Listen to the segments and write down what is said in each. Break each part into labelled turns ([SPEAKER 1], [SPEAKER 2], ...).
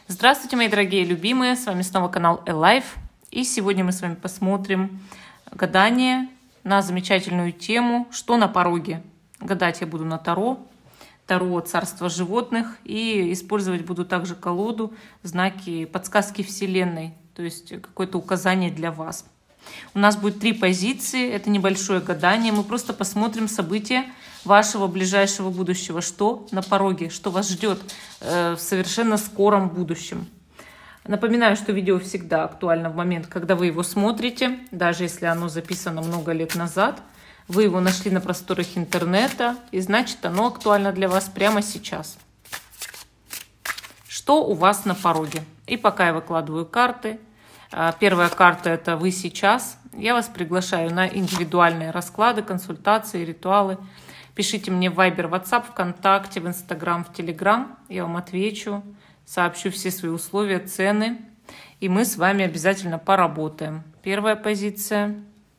[SPEAKER 1] Здравствуйте, мои дорогие любимые, с вами снова канал Alive. И сегодня мы с вами посмотрим гадание на замечательную тему «Что на пороге?». Гадать я буду на Таро царства животных, и использовать буду также колоду, знаки, подсказки Вселенной, то есть какое-то указание для вас. У нас будет 3 позиции, это небольшое гадание, мы просто посмотрим события вашего ближайшего будущего, что на пороге, что вас ждет в совершенно скором будущем. Напоминаю, что видео всегда актуально в момент, когда вы его смотрите, даже если оно записано много лет назад. Вы его нашли на просторах интернета, и значит, оно актуально для вас прямо сейчас. Что у вас на пороге? И пока я выкладываю карты. Первая карта – это «Вы сейчас». Я вас приглашаю на индивидуальные расклады, консультации, ритуалы. Пишите мне в Viber, WhatsApp, ВКонтакте, в Instagram, в Telegram. Я вам отвечу, сообщу все свои условия, цены. И мы с вами обязательно поработаем. Первая позиция.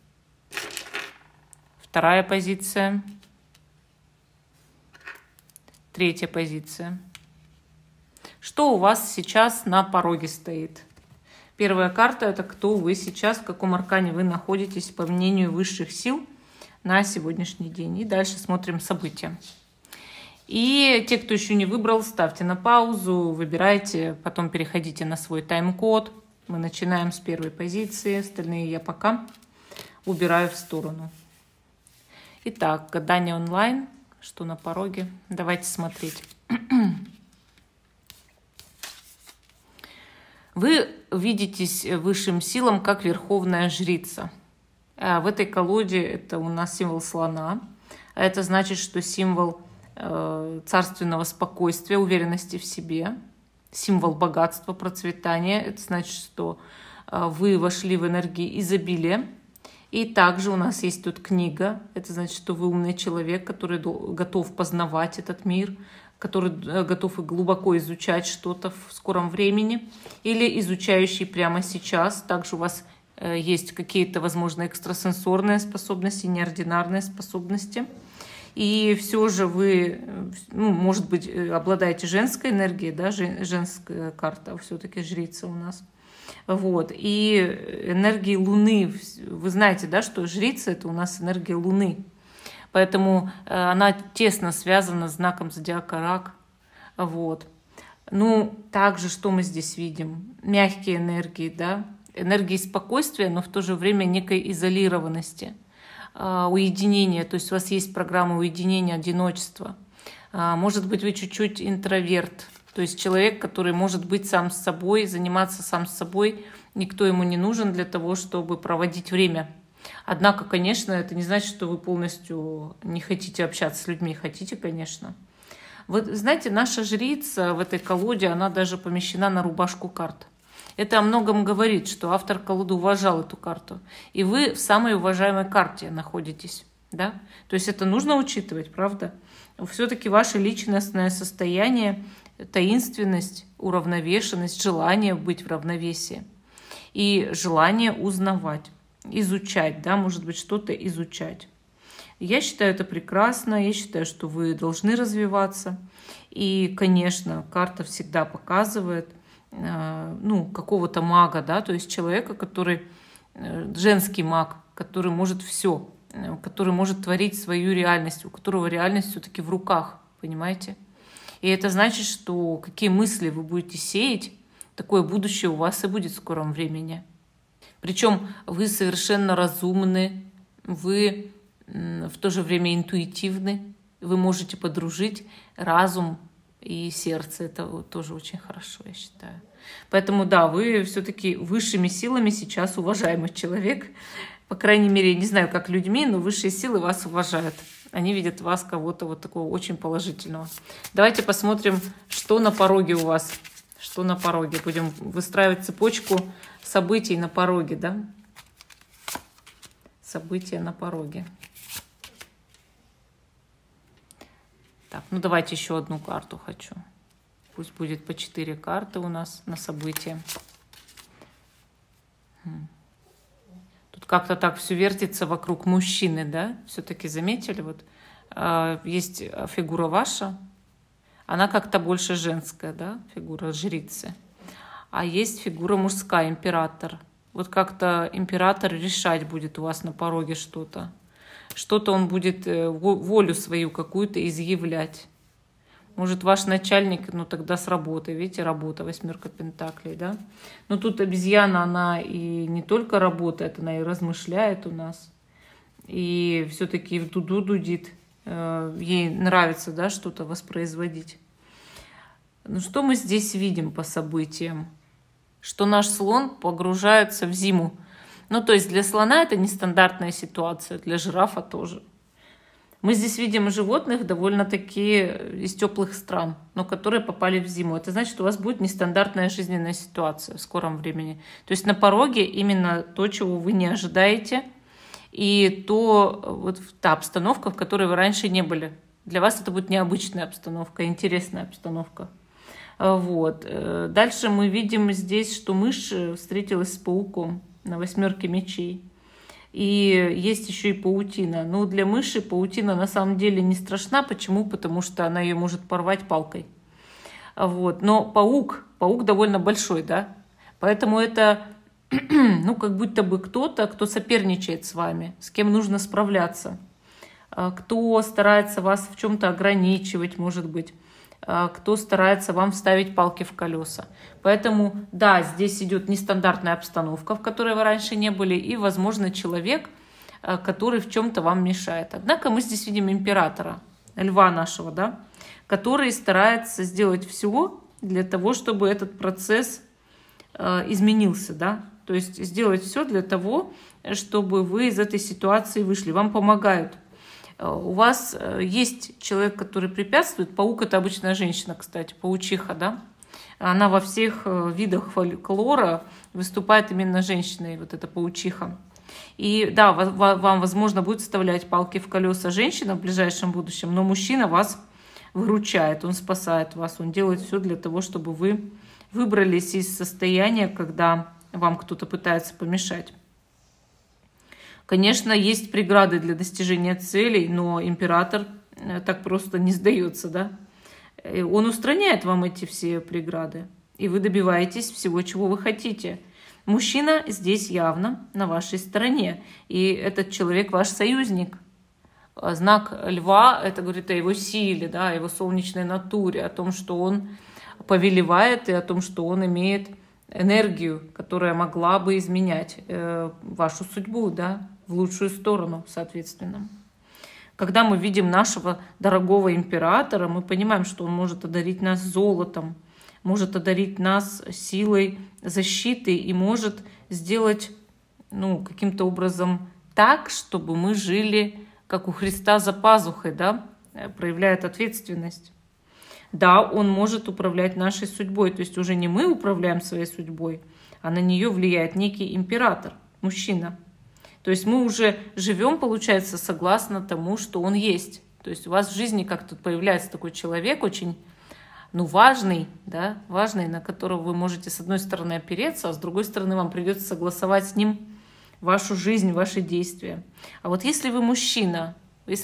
[SPEAKER 1] Вторая позиция. Третья позиция. Что у вас сейчас на пороге стоит? Первая карта – это кто вы сейчас, в каком аркане вы находитесь по мнению высших сил на сегодняшний день. И дальше смотрим события. И те, кто еще не выбрал, ставьте на паузу, выбирайте, потом переходите на свой тайм-код. Мы начинаем с первой позиции, остальные я пока убираю в сторону. Итак, гадание онлайн. Что на пороге? Давайте смотреть. Вы видитесь высшим силам как верховная жрица. В этой колоде это у нас символ слона. Это значит, что символ царственного спокойствия, уверенности в себе, символ богатства, процветания. Это значит, что вы вошли в энергии изобилия. И также у нас есть тут книга. Это значит, что вы умный человек, который готов познавать этот мир, который готов и глубоко изучать что-то в скором времени, или изучающий прямо сейчас. Также у вас есть какие-то, возможно, экстрасенсорные способности, неординарные способности. И все же вы, может быть, обладаете женской энергией, да, женская карта, все-таки жрица у нас. Вот. И энергии Луны. Вы знаете, да, что жрица – это у нас энергия Луны. Поэтому она тесно связана с знаком зодиака Рак. Вот. Также что мы здесь видим? Мягкие энергии, да? Энергии спокойствия, но в то же время некой изолированности, уединения. То есть у вас есть программа уединения, одиночества. Может быть, вы чуть-чуть интроверт. То есть человек, который может быть сам с собой, заниматься сам с собой. Никто ему не нужен для того, чтобы проводить время. Однако, конечно, это не значит, что вы полностью не хотите общаться с людьми. Хотите, конечно. Вот знаете, наша жрица в этой колоде, она даже помещена на рубашку карт. Это о многом говорит, что автор колоды уважал эту карту. И вы в самой уважаемой карте находитесь. Да? То есть это нужно учитывать, правда? Все-таки ваше личностное состояние, таинственность, уравновешенность, желание быть в равновесии. И желание узнавать. Изучать, да, может быть, что-то изучать. Я считаю это прекрасно, я считаю, что вы должны развиваться. И, конечно, карта всегда показывает, какого-то мага, да, то есть человека, который, женский маг, который может все, который может творить свою реальность, у которого реальность все-таки в руках, понимаете? И это значит, что какие мысли вы будете сеять, такое будущее у вас и будет в скором времени. Причем вы совершенно разумны, вы в то же время интуитивны, вы можете подружить разум и сердце. Это тоже очень хорошо, я считаю. Поэтому да, вы все-таки высшими силами сейчас уважаемый человек. По крайней мере, не знаю, как людьми, но высшие силы вас уважают. Они видят в вас кого-то вот такого очень положительного. Давайте посмотрим, что на пороге у вас. Что на пороге? Будем выстраивать цепочку событий на пороге, да? События на пороге. Так, давайте еще одну карту хочу. Пусть будет по 4 карты у нас на события. Тут как-то так все вертится вокруг мужчины, да? Все-таки заметили? Вот есть фигура ваша. Она как-то больше женская, да? Фигура жрицы. а есть фигура мужская, император. Вот как-то император решать будет у вас на пороге что-то. Что-то он будет волю свою какую-то изъявлять. Может, ваш начальник, ну тогда с работы, видите, работа, 8 пентаклей, да? Но тут обезьяна, она и не только работает, она и размышляет у нас. И все-таки в дуду дудит. Ей нравится, да, что-то воспроизводить. Ну что мы здесь видим по событиям? Что наш слон погружается в зиму. Ну то есть для слона это нестандартная ситуация, для жирафа тоже. Мы здесь видим животных довольно-таки из теплых стран, но которые попали в зиму. Это значит, что у вас будет нестандартная жизненная ситуация в скором времени. То есть на пороге именно то, чего вы не ожидаете, и та обстановка, в которой вы раньше не были. Для вас это будет необычная обстановка, интересная обстановка. Вот. Дальше мы видим здесь, что мышь встретилась с пауком на 8 мечей. И есть еще и паутина. Но для мыши паутина на самом деле не страшна. Почему? Потому что она ее может порвать палкой. Вот. Но паук довольно большой, да? Поэтому это, ну, как будто бы кто-то, кто соперничает с вами, с кем нужно справляться, кто старается вас в чем-то ограничивать, может быть, кто старается вам вставить палки в колеса. Поэтому, да, здесь идет нестандартная обстановка, в которой вы раньше не были, и, возможно, человек, который в чем-то вам мешает. Однако мы здесь видим императора, льва нашего, да, который старается сделать все для того, чтобы этот процесс изменился, да, то есть сделать все для того, чтобы вы из этой ситуации вышли. Вам помогают. У вас есть человек, который препятствует. Паук — это обычная женщина, кстати, паучиха, да? Она во всех видах фольклора выступает именно женщиной, вот эта паучиха. И да, вам, возможно, будет вставлять палки в колеса женщина в ближайшем будущем, но мужчина вас выручает, он спасает вас, он делает все для того, чтобы вы выбрались из состояния, когда вам кто-то пытается помешать. Конечно, есть преграды для достижения целей, но император так просто не сдается, да? Он устраняет вам эти все преграды, и вы добиваетесь всего, чего вы хотите. Мужчина здесь явно на вашей стороне, и этот человек ваш союзник. Знак льва — это говорит о его силе, да, о его солнечной натуре, о том, что он повелевает, и о том, что он имеет энергию, которая могла бы изменять вашу судьбу, да, в лучшую сторону, соответственно. Когда мы видим нашего дорогого императора, мы понимаем, что он может одарить нас золотом, может одарить нас силой защиты и может сделать, ну, каким-то образом так, чтобы мы жили, как у Христа, за пазухой, да, проявляет ответственность. Да, он может управлять нашей судьбой, то есть уже не мы управляем своей судьбой, а на нее влияет некий император, мужчина. То есть мы уже живем, получается, согласно тому, что он есть. То есть у вас в жизни как-то появляется такой человек очень, ну, важный, да, важный, на которого вы можете с одной стороны опереться, а с другой стороны вам придется согласовать с ним вашу жизнь, ваши действия. А вот если вы мужчина,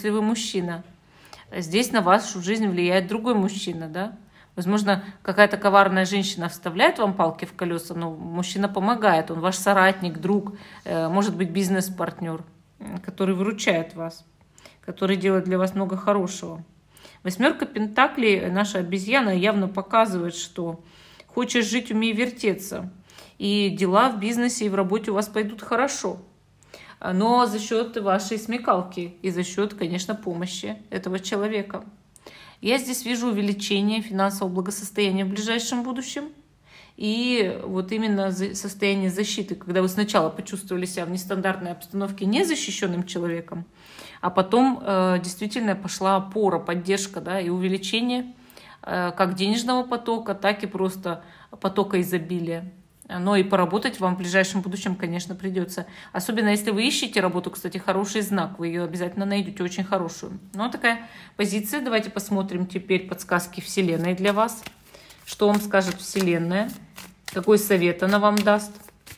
[SPEAKER 1] здесь на вашу жизнь влияет другой мужчина, да? Возможно, какая-то коварная женщина вставляет вам палки в колеса, но мужчина помогает, он ваш соратник, друг, может быть, бизнес-партнер, который выручает вас, который делает для вас много хорошего. 8 пентаклей, наша обезьяна, явно показывает, что хочешь жить, умей вертеться. И дела в бизнесе и в работе у вас пойдут хорошо. Но за счет вашей смекалки и за счет, конечно, помощи этого человека. Я здесь вижу увеличение финансового благосостояния в ближайшем будущем. И вот именно состояние защиты, когда вы сначала почувствовали себя в нестандартной обстановке незащищенным человеком, а потом действительно пошла опора, поддержка, да, и увеличение как денежного потока, так и просто потока изобилия. Но и поработать вам в ближайшем будущем, конечно, придется. Особенно если вы ищете работу, кстати, хороший знак. Вы ее обязательно найдете, очень хорошую. Ну, такая позиция. Давайте посмотрим теперь подсказки Вселенной для вас. Что вам скажет Вселенная? Какой совет она вам даст?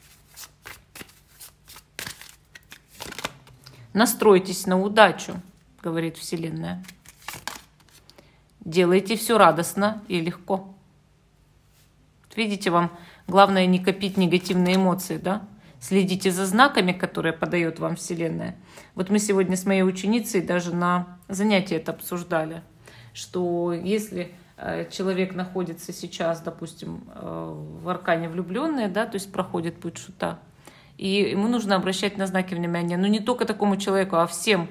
[SPEAKER 1] Настройтесь на удачу, говорит Вселенная. Делайте все радостно и легко. Видите, вам главное не копить негативные эмоции, да? Следите за знаками, которые подает вам Вселенная. Вот мы сегодня с моей ученицей даже на занятии это обсуждали, что если человек находится сейчас, допустим, в аркане влюбленные, да, то есть проходит путь шута, и ему нужно обращать на знаки внимания, но не только такому человеку, а всем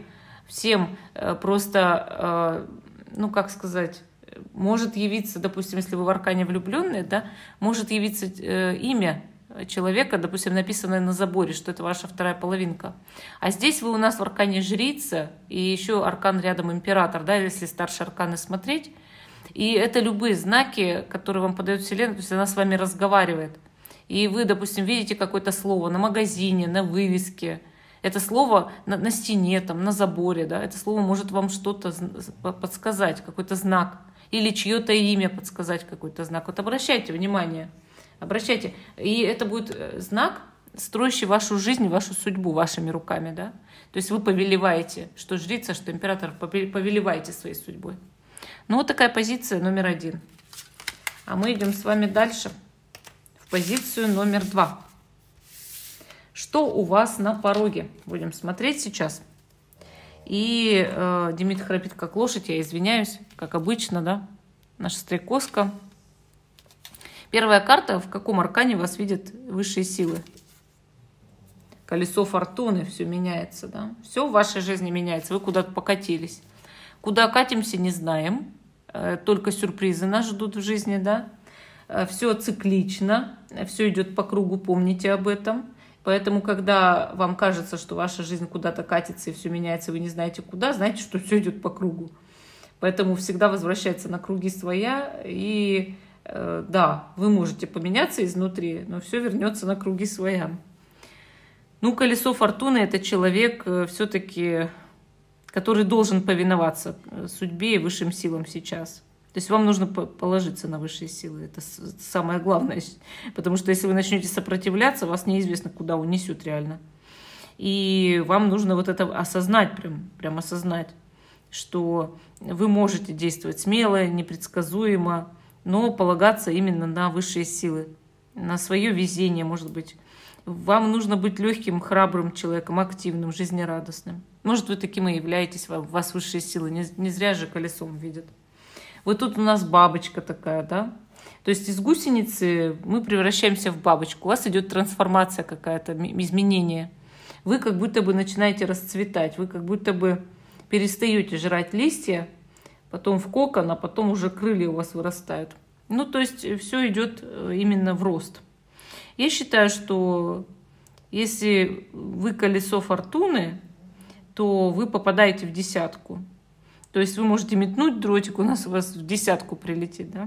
[SPEAKER 1] просто, ну как сказать, может явиться, допустим, если вы в аркане влюбленные, да, может явиться имя человека, допустим, написанное на заборе, что это ваша вторая половинка. А здесь вы у нас в аркане жрица, и еще аркан рядом император, да, если старшие арканы смотреть. И это любые знаки, которые вам подает Вселенная, то есть она с вами разговаривает. И вы, допустим, видите какое-то слово на магазине, на вывеске, это слово на стене, там, на заборе, да, это слово может вам что-то подсказать, какой-то знак, или чье-то имя подсказать, какой-то знак. Вот обращайте внимание. Обращайте. И это будет знак, строящий вашу жизнь, вашу судьбу вашими руками. Да? То есть вы повелеваете, что жрица, что император, повелеваете своей судьбой. Ну вот такая позиция номер 1. А мы идем с вами дальше в позицию номер 2. Что у вас на пороге? Будем смотреть сейчас. И Демид храпит как лошадь, я извиняюсь, как обычно, да? Наша стрекозка. Первая карта, в каком аркане вас видят высшие силы? Колесо фортуны, все меняется, да? Все в вашей жизни меняется, вы куда-то покатились. Куда катимся, не знаем, только сюрпризы нас ждут в жизни, да? Все циклично, все идет по кругу, помните об этом. Поэтому, когда вам кажется, что ваша жизнь куда-то катится и все меняется, вы не знаете куда, знайте, что все идет по кругу. Поэтому всегда возвращается на круги своя и... Да, вы можете поменяться изнутри, но все вернется на круги своя. Ну, колесо фортуны – это человек все-таки, который должен повиноваться судьбе и высшим силам сейчас. То есть вам нужно положиться на высшие силы. Это самое главное. Потому что если вы начнете сопротивляться, вас неизвестно, куда унесет реально. И вам нужно вот это осознать, прям осознать, что вы можете действовать смело, непредсказуемо, но полагаться именно на высшие силы, на свое везение, может быть. Вам нужно быть легким, храбрым человеком, активным, жизнерадостным. Может, вы таким и являетесь, вас высшие силы, не зря же колесом видят. Вот тут у нас бабочка такая, да? То есть из гусеницы мы превращаемся в бабочку. У вас идет трансформация какая-то, изменение. Вы как будто бы начинаете расцветать, вы как будто бы перестаете жрать листья, потом в кокон, а потом уже крылья у вас вырастают. Ну, то есть все идет именно в рост. Я считаю, что если вы колесо фортуны, то вы попадаете в десятку. То есть вы можете метнуть дротик, у вас в десятку прилетит, да?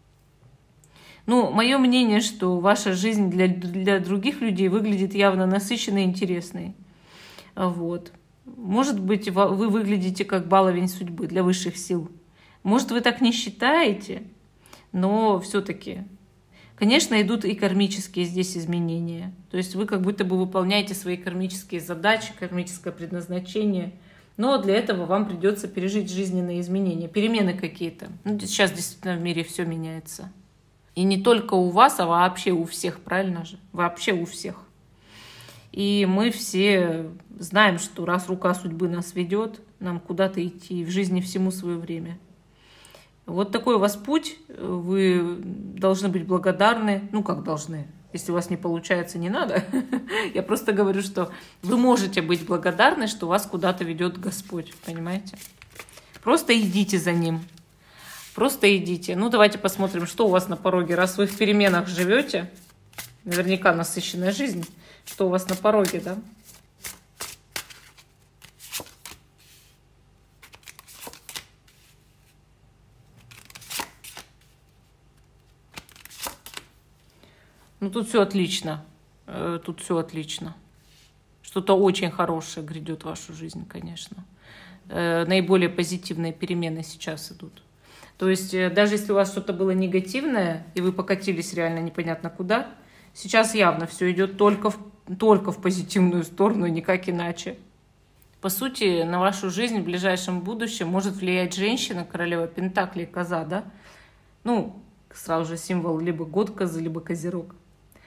[SPEAKER 1] Ну, мое мнение, что ваша жизнь для других людей выглядит явно насыщенной и интересной. Вот. Может быть, вы выглядите как баловень судьбы для высших сил. Может, вы так не считаете, но все-таки, конечно, идут и кармические здесь изменения. То есть вы как будто бы выполняете свои кармические задачи, кармическое предназначение, но для этого вам придется пережить жизненные изменения, перемены какие-то. Ну, сейчас действительно в мире все меняется. И не только у вас, а вообще у всех, правильно же? Вообще у всех. И мы все знаем, что раз рука судьбы нас ведет, нам куда-то идти, в жизни всему свое время. Вот такой у вас путь, вы должны быть благодарны. Ну, как должны? Если у вас не получается, не надо. Я просто говорю, что вы можете быть благодарны, что вас куда-то ведет Господь, понимаете? Просто идите за Ним. Просто идите. Ну, давайте посмотрим, что у вас на пороге. Раз вы в переменах живете, наверняка насыщенная жизнь, что у вас на пороге, да? Ну, тут все отлично. Тут все отлично. Что-то очень хорошее грядет в вашу жизнь, конечно. Наиболее позитивные перемены сейчас идут. То есть даже если у вас что-то было негативное, и вы покатились реально непонятно куда, сейчас явно все идет только в позитивную сторону, никак иначе. По сути, на вашу жизнь в ближайшем будущем может влиять женщина, королева Пентаклей, коза, да? Ну, сразу же символ либо год козы, либо козерог.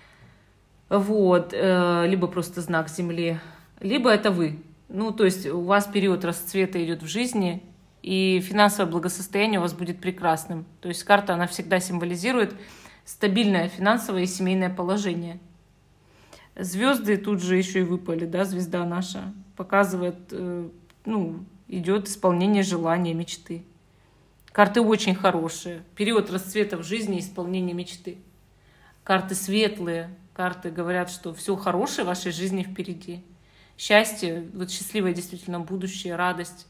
[SPEAKER 1] Вот, либо просто знак Земли, либо это вы. Ну, то есть у вас период расцвета идет в жизни, и финансовое благосостояние у вас будет прекрасным. То есть карта, она всегда символизирует стабильное финансовое и семейное положение. Звезды тут же еще и выпали, да, звезда наша показывает, ну, идет исполнение желания, мечты. Карты очень хорошие. Период расцвета в жизни, исполнение мечты. Карты светлые. Карты говорят, что все хорошее в вашей жизни впереди. Счастье, вот счастливое действительно будущее, радость.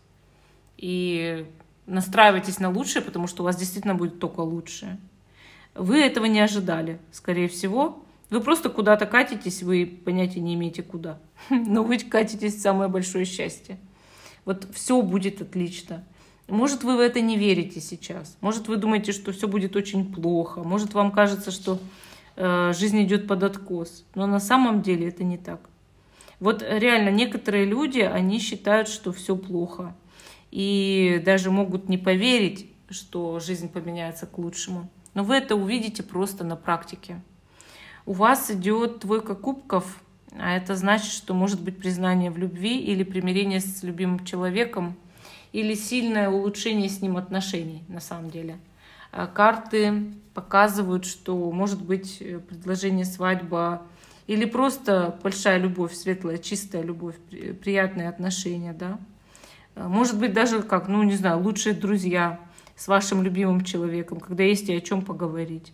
[SPEAKER 1] И настраивайтесь на лучшее, потому что у вас действительно будет только лучшее. Вы этого не ожидали, скорее всего. Вы просто куда-то катитесь, вы понятия не имеете куда. Но вы катитесь в самое большое счастье. Вот все будет отлично. Может, вы в это не верите сейчас. Может, вы думаете, что все будет очень плохо. Может, вам кажется, что жизнь идет под откос. Но на самом деле это не так. Вот реально некоторые люди, они считают, что все плохо. И даже могут не поверить, что жизнь поменяется к лучшему. Но вы это увидите просто на практике. У вас идет двойка кубков, а это значит, что может быть признание в любви или примирение с любимым человеком, или сильное улучшение с ним отношений на самом деле. Карты показывают, что может быть предложение свадьба или просто большая любовь, светлая, чистая любовь, приятные отношения, да. Может быть даже как, ну не знаю, лучшие друзья с вашим любимым человеком, когда есть и о чем поговорить.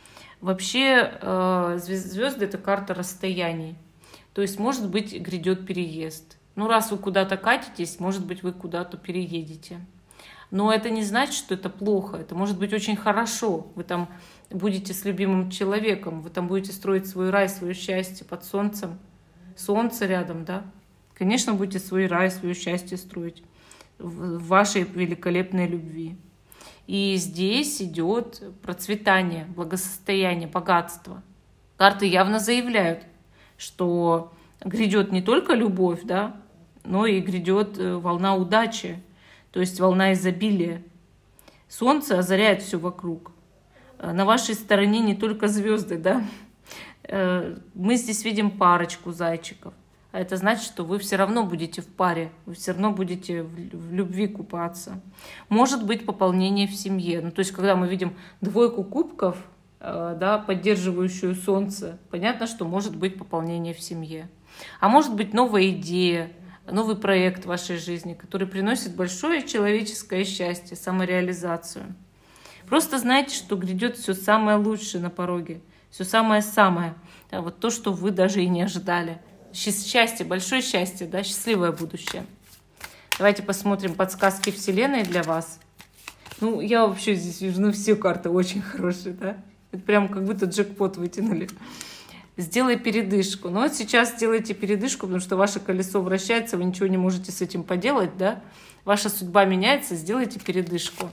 [SPEAKER 1] Вообще звезды — это карта расстояний. То есть, может быть, грядет переезд. Ну, раз вы куда-то катитесь, может быть, вы куда-то переедете. Но это не значит, что это плохо. Это может быть очень хорошо. Вы там будете с любимым человеком, вы там будете строить свой рай, свое счастье под солнцем. Солнце рядом, да? Конечно, будете свой рай, свое счастье строить в вашей великолепной любви. И здесь идет процветание, благосостояние, богатство. Карты явно заявляют, что грядет не только любовь, да, но и грядет волна удачи, то есть волна изобилия. Солнце озаряет все вокруг. На вашей стороне не только звезды, да. Мы здесь видим парочку зайчиков. А это значит, что вы все равно будете в паре, вы все равно будете в любви купаться. Может быть пополнение в семье. Ну, то есть, когда мы видим двойку кубков, да, поддерживающую солнце, понятно, что может быть пополнение в семье. А может быть новая идея, новый проект в вашей жизни, который приносит большое человеческое счастье, самореализацию. Просто знайте, что грядет все самое лучшее на пороге, все самое-самое. Да, вот то, что вы даже и не ожидали. Счастье, большое счастье, да, счастливое будущее. Давайте посмотрим подсказки Вселенной для вас. Ну, я вообще здесь вижу, ну, все карты очень хорошие, да. Это прям как будто джекпот вытянули. Сделай передышку. Ну, вот сейчас сделайте передышку, потому что ваше колесо вращается, вы ничего не можете с этим поделать, да. Ваша судьба меняется, сделайте передышку.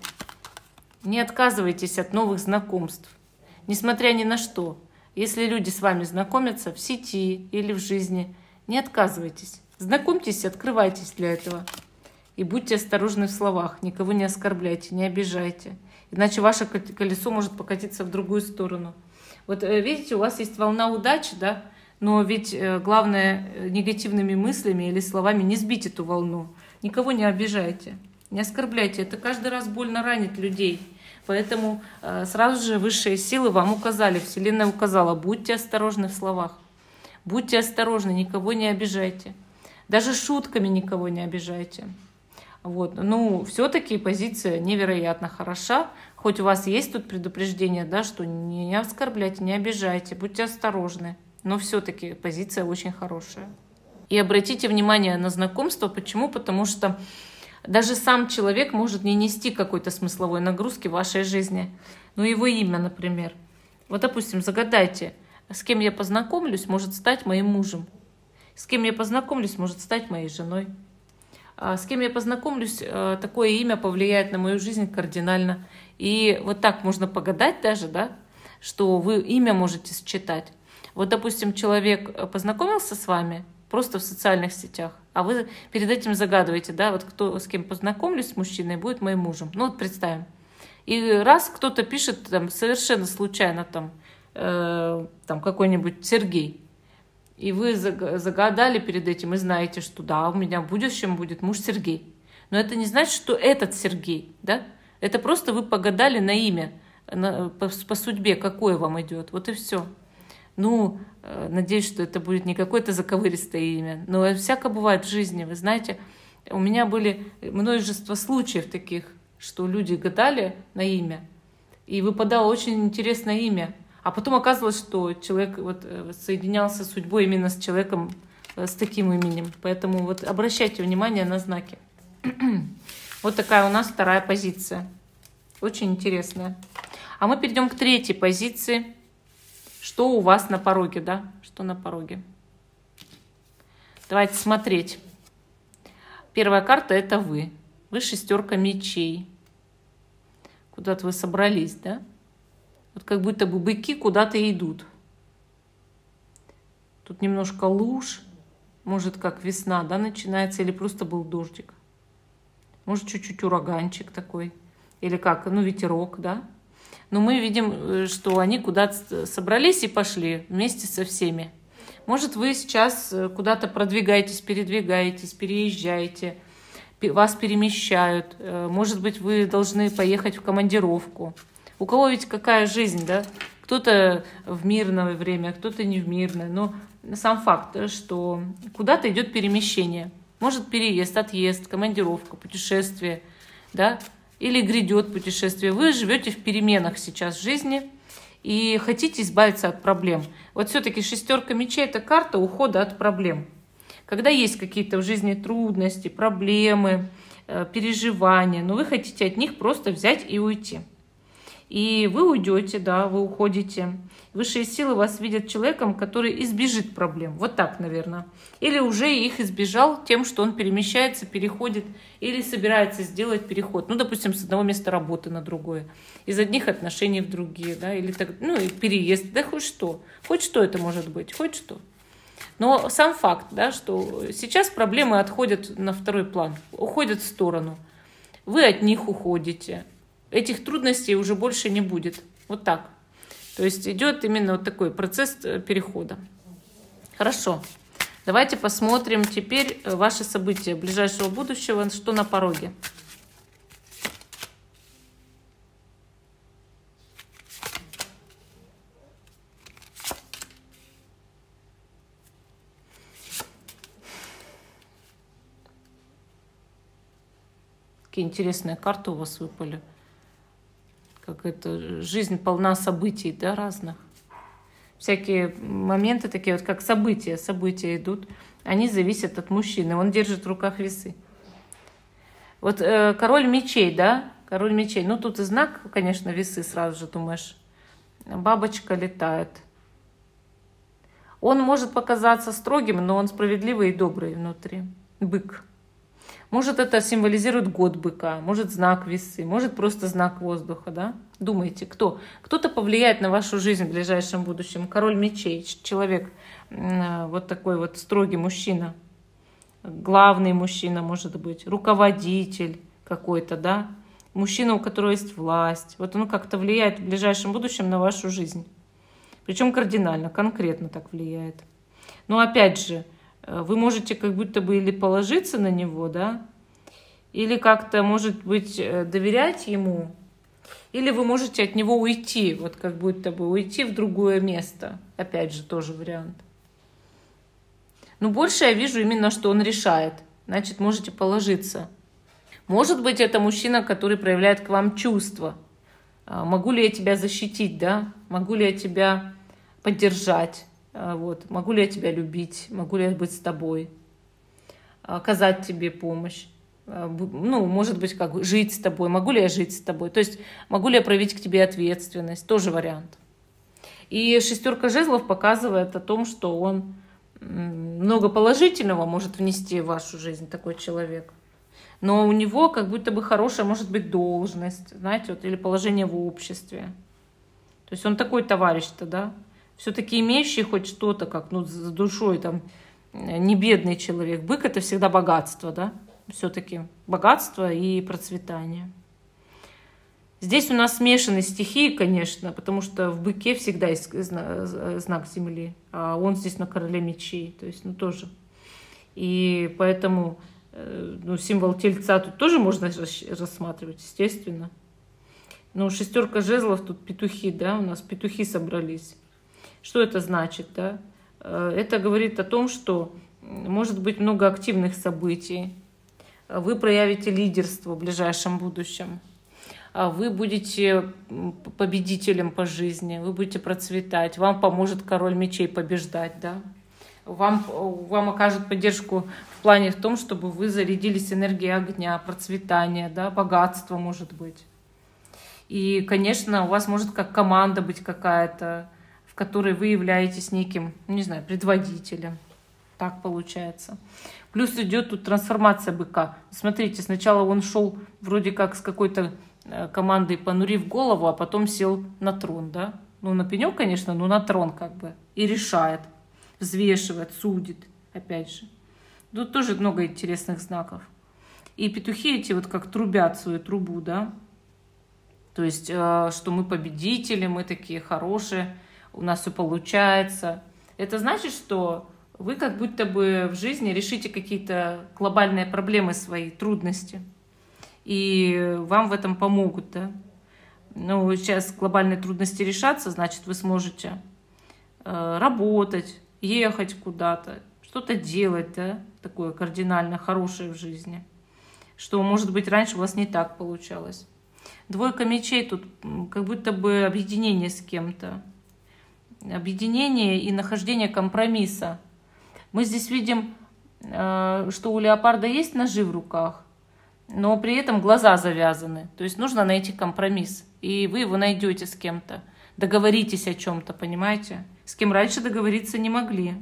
[SPEAKER 1] Не отказывайтесь от новых знакомств, несмотря ни на что. Если люди с вами знакомятся в сети или в жизни, не отказывайтесь. Знакомьтесь, открывайтесь для этого. И будьте осторожны в словах, никого не оскорбляйте, не обижайте. Иначе ваше колесо может покатиться в другую сторону. Вот видите, у вас есть волна удачи, да? Но ведь главное негативными мыслями или словами не сбить эту волну. Никого не обижайте, не оскорбляйте. Это каждый раз больно ранит людей. Поэтому сразу же высшие силы вам указали, Вселенная указала, будьте осторожны в словах. Будьте осторожны, никого не обижайте. Даже шутками никого не обижайте. Вот. Ну, все-таки позиция невероятно хороша. Хоть у вас есть тут предупреждение, да, что не оскорбляйте, не обижайте, будьте осторожны. Но все-таки позиция очень хорошая. И обратите внимание на знакомство. Почему? Потому что даже сам человек может не нести какой-то смысловой нагрузки в вашей жизни. Ну, его имя, например. Вот, допустим, загадайте, с кем я познакомлюсь, может стать моим мужем. С кем я познакомлюсь, может стать моей женой. А с кем я познакомлюсь, такое имя повлияет на мою жизнь кардинально. И вот так можно погадать даже, да, что вы имя можете считать. Вот, допустим, человек познакомился с вами просто в социальных сетях, а вы перед этим загадываете, да, вот кто с кем познакомлюсь с мужчиной, будет моим мужем. Ну вот представим. И раз кто-то пишет там совершенно случайно там какой-нибудь Сергей, и вы загадали перед этим и знаете, что да, у меня в будущем будет муж Сергей. Но это не значит, что этот Сергей, да? Это просто вы погадали на имя, по судьбе, какое вам идет. Вот и все. Ну, надеюсь, что это будет не какое-то заковыристое имя, но всяко бывает в жизни. Вы знаете, у меня были множество случаев таких, что люди гадали на имя, и выпадало очень интересное имя. А потом оказывалось, что человек вот соединялся судьбой именно с человеком с таким именем. Поэтому вот обращайте внимание на знаки. Вот такая у нас вторая позиция. Очень интересная. А мы перейдем к третьей позиции. Что у вас на пороге, да? Что на пороге? Давайте смотреть. Первая карта — это вы. Вы шестерка мечей. Куда-то вы собрались, да? Вот как будто бы быки куда-то идут. Тут немножко луж. Может, как весна, да, начинается, или просто был дождик. Может, чуть-чуть ураганчик такой. Или как, ну, ветерок, да. Но мы видим, что они куда-то собрались и пошли вместе со всеми. Может, вы сейчас куда-то продвигаетесь, передвигаетесь, переезжаете, вас перемещают. Может быть, вы должны поехать в командировку. У кого ведь какая жизнь, да? Кто-то в мирное время, кто-то не в мирное. Но сам факт, что куда-то идет перемещение. Может, переезд, отъезд, командировка, путешествие, да? Или грядет путешествие. Вы живете в переменах сейчас в жизни и хотите избавиться от проблем. Вот все-таки шестерка мечей — это карта ухода от проблем. Когда есть какие-то в жизни трудности, проблемы, переживания, но вы хотите от них просто взять и уйти. И вы уйдете, да, вы уходите. Высшие силы вас видят человеком, который избежит проблем. Вот так, наверное. Или уже их избежал тем, что он перемещается, переходит или собирается сделать переход. Ну, допустим, с одного места работы на другое. Из одних отношений в другие, да, или так, ну, и переезд, да хоть что. Хоть что это может быть, хоть что. Но сам факт, да, что сейчас проблемы отходят на второй план, уходят в сторону. Вы от них уходите. Этих трудностей уже больше не будет. Вот так. То есть идет именно вот такой процесс перехода. Хорошо. Давайте посмотрим теперь ваши события ближайшего будущего, что на пороге. Какие интересные карты у вас выпали. Как это, жизнь полна событий, да, разных. Всякие моменты такие, вот как события идут, они зависят от мужчины. Он держит в руках весы. Вот король мечей, да, король мечей. Ну, тут и знак, конечно, весы, сразу же думаешь. Бабочка летает. Он может показаться строгим, но он справедливый и добрый внутри. Бык. Может, это символизирует год быка, может, знак весы, может, просто знак воздуха, да? Думайте, кто? Кто-то повлияет на вашу жизнь в ближайшем будущем. Король мечей, человек, вот такой вот строгий мужчина, главный мужчина, может быть, руководитель какой-то, да? Мужчина, у которого есть власть. Вот он как-то влияет в ближайшем будущем на вашу жизнь. Причем кардинально, конкретно так влияет. Но опять же, вы можете как будто бы или положиться на него, да, или как-то, может быть, доверять ему, или вы можете от него уйти, вот как будто бы уйти в другое место. Опять же, тоже вариант. Но больше я вижу именно, что он решает. Значит, можете положиться. Может быть, это мужчина, который проявляет к вам чувства. Могу ли я тебя защитить, да? Могу ли я тебя поддержать? Вот. Могу ли я тебя любить? Могу ли я быть с тобой? Оказать тебе помощь? Ну, может быть, как жить с тобой. Могу ли я жить с тобой? То есть могу ли я проявить к тебе ответственность? Тоже вариант. И шестерка жезлов показывает о том, что он много положительного может внести в вашу жизнь, такой человек. Но у него как будто бы хорошая может быть должность, знаете, вот, или положение в обществе. То есть он такой товарищ-то, да? Все-таки имеющий хоть что-то, как, ну, с душой, там, не бедный человек. Бык — это всегда богатство, да? Все-таки богатство и процветание. Здесь у нас смешаны стихии, конечно, потому что в быке всегда есть знак Земли, а он здесь на короле мечей, то есть, ну, тоже. И поэтому, ну, символ Тельца тут тоже можно рассматривать, естественно. Ну, шестерка жезлов, тут петухи, да, у нас петухи собрались. Что это значит, да? Это говорит о том, что может быть много активных событий. Вы проявите лидерство в ближайшем будущем. Вы будете победителем по жизни, вы будете процветать. Вам поможет король мечей побеждать, да? Вам окажут поддержку в плане в том, чтобы вы зарядились энергией огня, процветания, да, богатства, может быть. И, конечно, у вас может как команда быть какая-то, в которой вы являетесь неким, не знаю, предводителем. Так получается. Плюс идет тут трансформация быка. Смотрите, сначала он шел вроде как с какой-то командой, понурив голову, а потом сел на трон, да? Ну, на пенек, конечно, но на трон как бы. И решает, взвешивает, судит, опять же. Тут тоже много интересных знаков. И петухи эти вот как трубят свою трубу, да? То есть, что мы победители, мы такие хорошие, у нас все получается. Это значит, что вы как будто бы в жизни решите какие-то глобальные проблемы свои, трудности. И вам в этом помогут, да? Ну, сейчас глобальные трудности решатся, значит, вы сможете работать, ехать куда-то, что-то делать, да? Такое кардинально хорошее в жизни. Что, может быть, раньше у вас не так получалось. Двойка мечей тут как будто бы объединение с кем-то. Объединение и нахождение компромисса. Мы здесь видим, что у леопарда есть ножи в руках, но при этом глаза завязаны. То есть нужно найти компромисс. И вы его найдете с кем-то. Договоритесь о чем-то, понимаете? С кем раньше договориться не могли.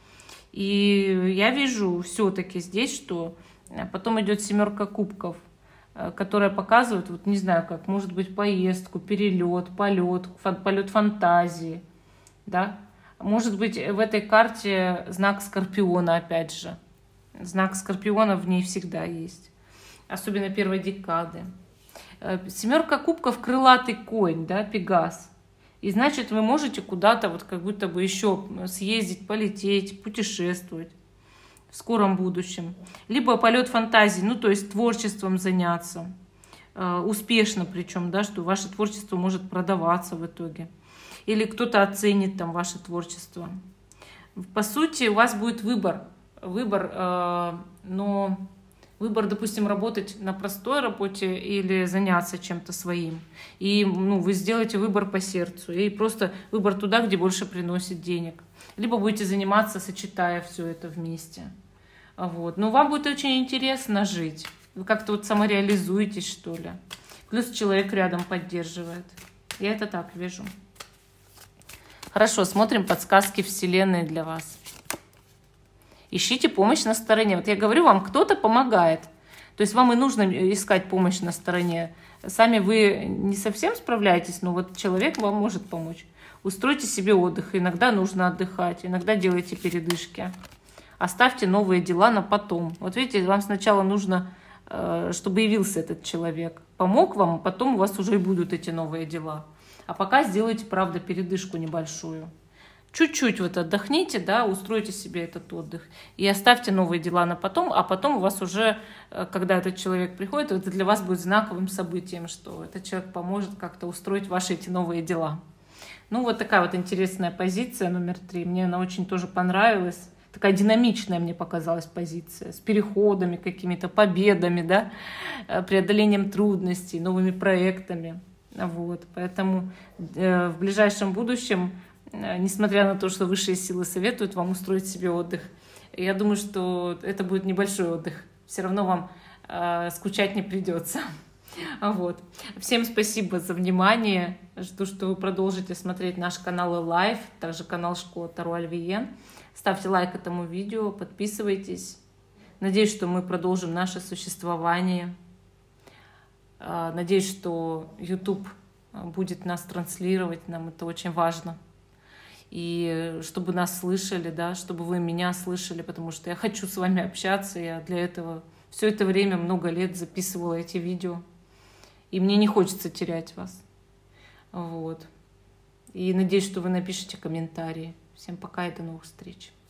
[SPEAKER 1] И я вижу все-таки здесь, что потом идет семерка кубков, которая показывает, вот не знаю как, может быть, поездку, перелет, полет фантазии, да? Может быть, в этой карте знак Скорпиона, опять же. Знак Скорпиона в ней всегда есть. Особенно первой декады. Семерка кубков — крылатый конь, да, Пегас. И значит, вы можете куда-то вот как будто бы еще съездить, полететь, путешествовать в скором будущем. Либо полет фантазии, ну, то есть творчеством заняться. Успешно причем, да, что ваше творчество может продаваться в итоге. Или кто-то оценит там ваше творчество. По сути, у вас будет выбор. Но выбор, допустим, работать на простой работе или заняться чем-то своим. И ну, вы сделаете выбор по сердцу. И просто выбор туда, где больше приносит денег. Либо будете заниматься, сочетая все это вместе. Вот. Но вам будет очень интересно жить. Вы как-то вот самореализуетесь, что ли. Плюс человек рядом поддерживает. Я это так вижу. Хорошо, смотрим подсказки Вселенной для вас. Ищите помощь на стороне. Вот я говорю вам, кто-то помогает. То есть вам и нужно искать помощь на стороне. Сами вы не совсем справляетесь, но вот человек вам может помочь. Устройте себе отдых. Иногда нужно отдыхать, иногда делайте передышки. Оставьте новые дела на потом. Вот видите, вам сначала нужно, чтобы явился этот человек. Помог вам, а потом у вас уже и будут эти новые дела. А пока сделайте, правда, передышку небольшую. Чуть-чуть вот отдохните, да, устройте себе этот отдых. И оставьте новые дела на потом, а потом у вас уже, когда этот человек приходит, это для вас будет знаковым событием, что этот человек поможет как-то устроить ваши эти новые дела. Ну, вот такая вот интересная позиция номер 3. Мне она очень тоже понравилась. Такая динамичная мне показалась позиция, с переходами, какими-то победами, да, преодолением трудностей, новыми проектами. Вот. Поэтому в ближайшем будущем, несмотря на то, что высшие силы советуют вам устроить себе отдых, я думаю, что это будет небольшой отдых. Все равно вам скучать не придется. Вот. Всем спасибо за внимание. Жду, что вы продолжите смотреть наш канал Live, также канал Школа Таро Альвиен. Ставьте лайк этому видео, подписывайтесь. Надеюсь, что мы продолжим наше существование. Надеюсь, что YouTube будет нас транслировать, нам это очень важно. И чтобы нас слышали, да, чтобы вы меня слышали, потому что я хочу с вами общаться. Я для этого все это время, много лет записывала эти видео. И мне не хочется терять вас. Вот. И надеюсь, что вы напишите комментарии. Всем пока и до новых встреч.